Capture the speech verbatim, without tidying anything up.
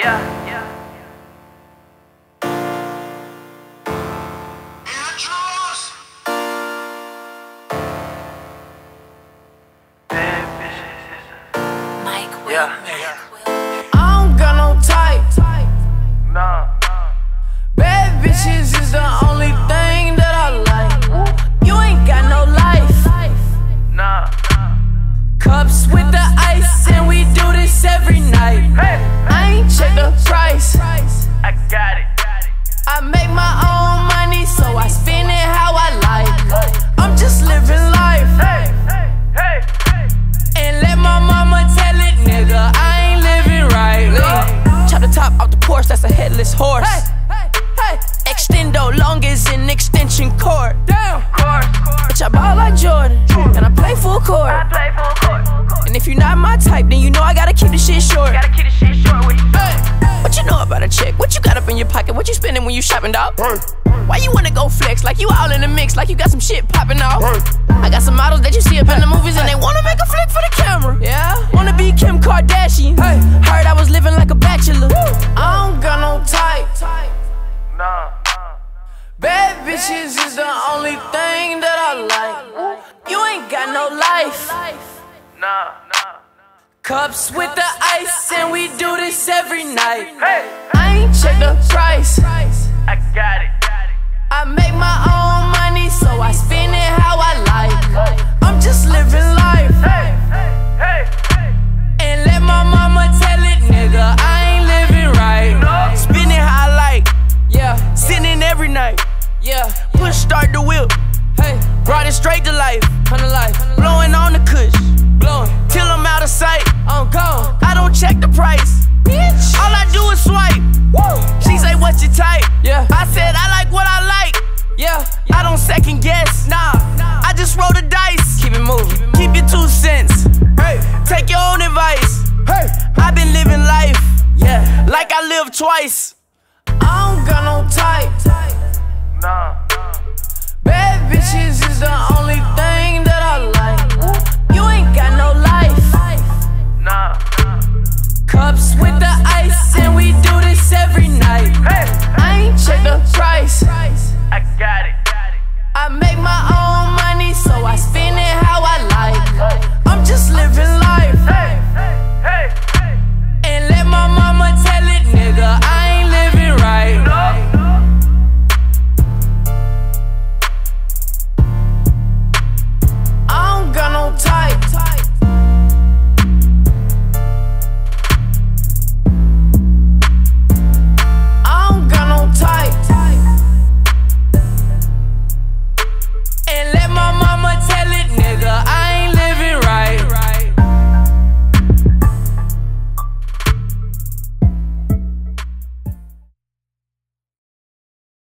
Yeah, yeah. Mike Will. Yeah. I don't got no type. Nah. Bad bitches is the only thing that I like. You ain't got no life. Nah. Cups with the ice, and we do this every night. Hey. I ain't check the price. I got it. I make my own money, so I spend it how I like. I'm just living life. Hey, hey, hey, hey. And let my mama tell it, nigga, I ain't living right. Chop the top off the Porsche, that's a headless horse. Hey, hey, hey. Extendo long as an extension cord. Damn. Course, course. Bitch, I ball like Jordan, and I play full court. I play full court. And if you're not my type, then you know I gotta keep the shit short. Gotta keep the shit short with you. Hey, what you know about a chick? What you got up in your pocket? What you spending when you shopping, dog? Why you wanna go flex? Like you all in the mix, like you got some shit popping off. I got some models that you see up in the movies and they wanna make a flick for the camera. Yeah, wanna be Kim Kardashian. Hey, heard I was living like a bachelor. I don't got no type. Nah. Bad bitches is the only thing that I like. You ain't got no life. Nah. Nah. Cups with the ice, and we do this every night. Hey. I ain't check the price. I got it. I make my own money, so I spend it how I like. I'm just living life. Hey, hey, hey, hey. And let my mama tell it, nigga, I ain't living right. No. Spend it how I like. Yeah, sinning every night. Yeah, push start the whip. Hey, brought it straight to life. Come to life. Blowing on the kush. Blowing till I'm out of sight. I'm gone. I don't check the price. Bitch. All I do is swipe. Woo. She say, what you type? Yeah. I said, I like what I like. Yeah. I don't second guess. Nah. I just roll the dice. Keep it moving. Keep your two cents. Hey. Take your own advice. Hey. I've been living life. Yeah. Like I live twice. I don't got no type. Nah. Bad bitches is the only thing